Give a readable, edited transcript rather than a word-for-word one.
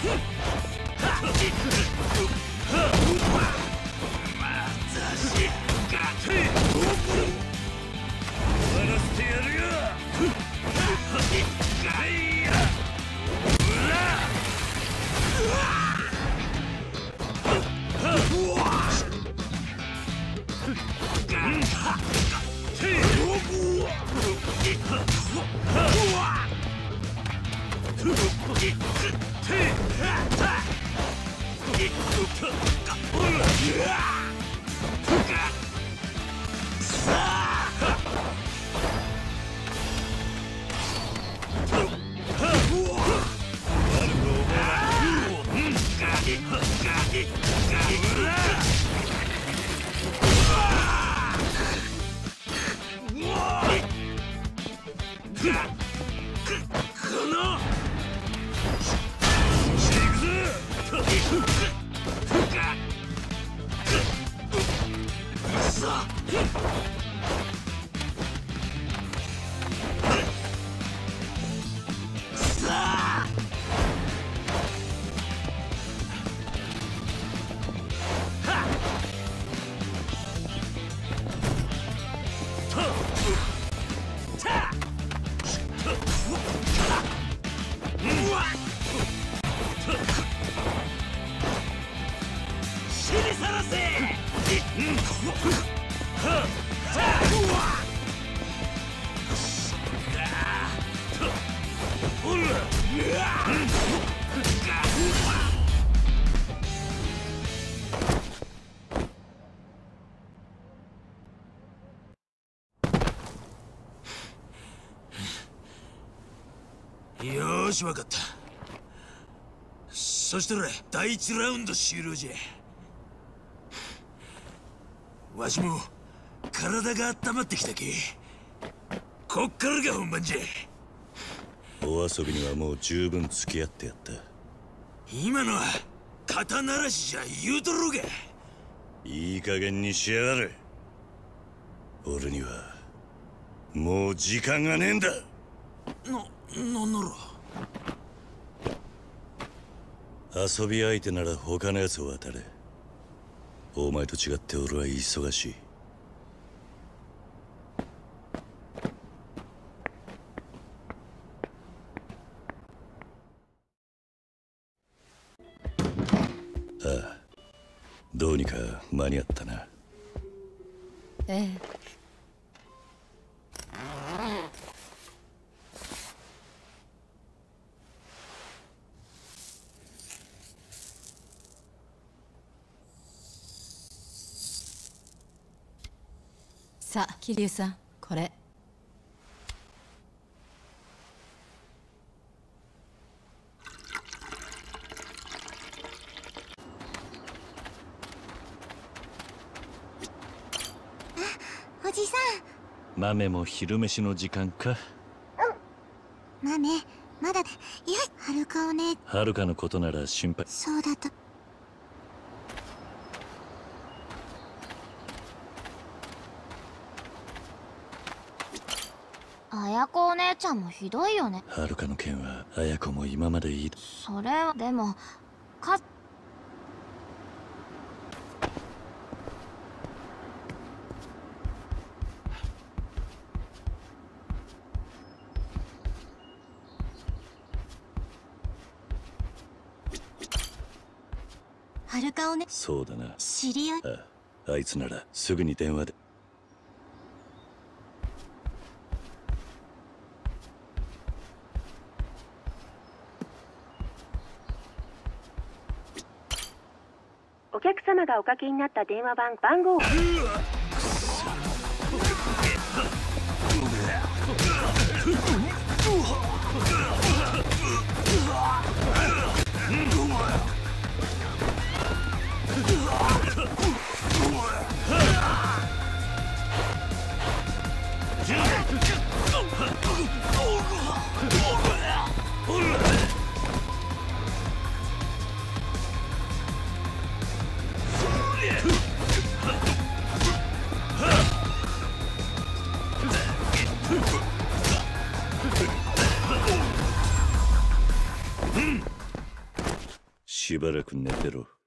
よーし、わかった。そしたら第1ラウンド終了じゃ。わしも体が温まってきたけ。こっからが本番じゃ。 お遊びにはもう十分付き合ってやった。 今のは肩慣らしじゃ言うとろうが。 いい加減にしやがれ。俺にはもう時間がねえんだ。 なんなら遊び相手なら他のやつを当たれ。お前と違って俺は忙しい。ああ、どうにか間に合ったな。 ええ。さあ、桐生さん、これ。 おじさん。豆も昼飯の時間か。 豆、まだ。いや、はるかおね。 はるかのことなら心配。 そうだった。綾子お姉ちゃんもひどいよね。 はるかの件は綾子も今までいい。 それはでもはるかおね。 そうだな。 知り合い。 あいつならすぐに電話で。 お客様がおかけになった電話番号を。 しばらく寝てろ。